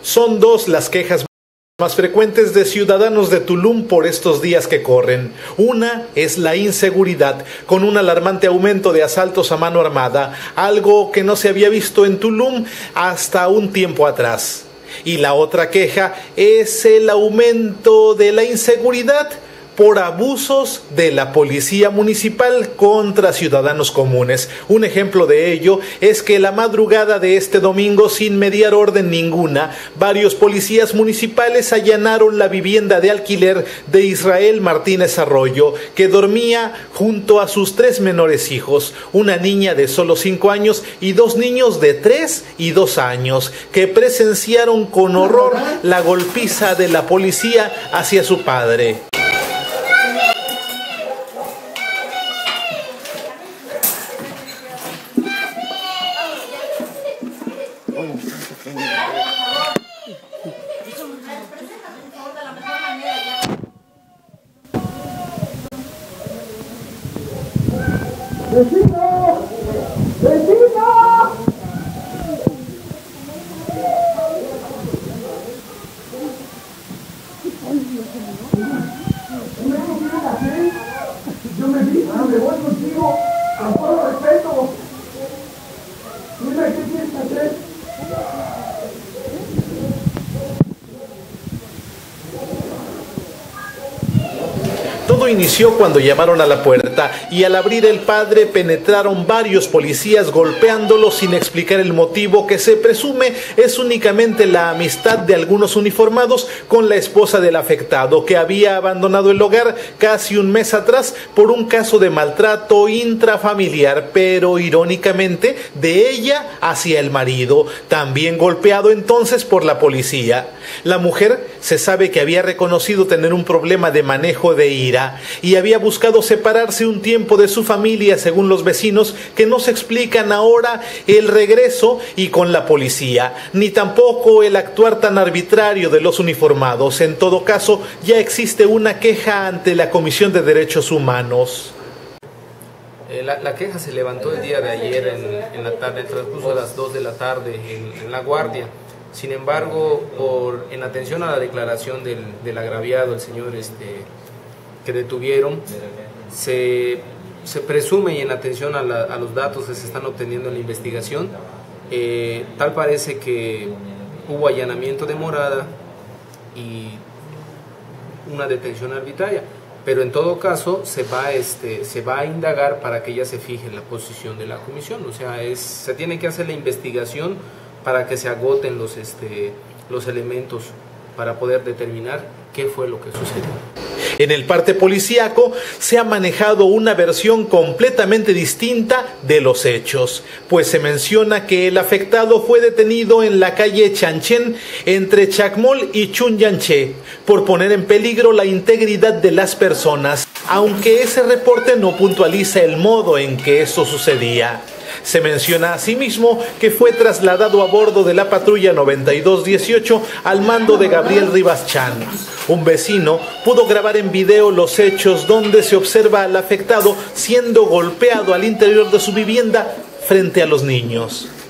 Son dos las quejas más frecuentes de ciudadanos de Tulum por estos días que corren. Una es la inseguridad, con un alarmante aumento de asaltos a mano armada, algo que no se había visto en Tulum hasta un tiempo atrás. Y la otra queja es el aumento de la inseguridad por abusos de la policía municipal contra ciudadanos comunes. Un ejemplo de ello es que la madrugada de este domingo, sin mediar orden ninguna, varios policías municipales allanaron la vivienda de alquiler de Israel Martínez Arroyo, que dormía junto a sus 3 menores hijos, una niña de solo 5 años y 2 niños de 3 y 2 años, que presenciaron con horror la golpiza de la policía hacia su padre. ¡Vecino! ¡Vecino! Yo me voy contigo, con todo respeto. Dime qué tienes que hacer. Todo inició cuando llamaron a la puerta y al abrir el padre penetraron varios policías golpeándolo sin explicar el motivo, que se presume es únicamente la amistad de algunos uniformados con la esposa del afectado, que había abandonado el hogar casi un mes atrás por un caso de maltrato intrafamiliar, pero irónicamente de ella hacia el marido, también golpeado entonces por la policía. La mujer se sabe que había reconocido tener un problema de manejo de ira y había buscado separarse un tiempo de su familia, según los vecinos, que no se explican ahora el regreso y con la policía, ni tampoco el actuar tan arbitrario de los uniformados. En todo caso, ya existe una queja ante la Comisión de Derechos Humanos. La queja se levantó el día de ayer en la tarde, transcurso de las 2 de la tarde en La Guardia. Sin embargo, en atención a la declaración del agraviado, el señor que detuvieron, se presume, y en atención a los datos que se están obteniendo en la investigación, tal parece que hubo allanamiento de morada y una detención arbitraria, pero en todo caso se va a indagar para que ya se fije la posición de la comisión. O sea, se tiene que hacer la investigación para que se agoten los elementos para poder determinar qué fue lo que sucedió. En el parte policíaco se ha manejado una versión completamente distinta de los hechos, pues se menciona que el afectado fue detenido en la calle Chanchen entre Chacmol y Chunyanché por poner en peligro la integridad de las personas, aunque ese reporte no puntualiza el modo en que esto sucedía. Se menciona asimismo que fue trasladado a bordo de la patrulla 9218 al mando de Gabriel Rivas Chan. Un vecino pudo grabar en video los hechos donde se observa al afectado siendo golpeado al interior de su vivienda frente a los niños.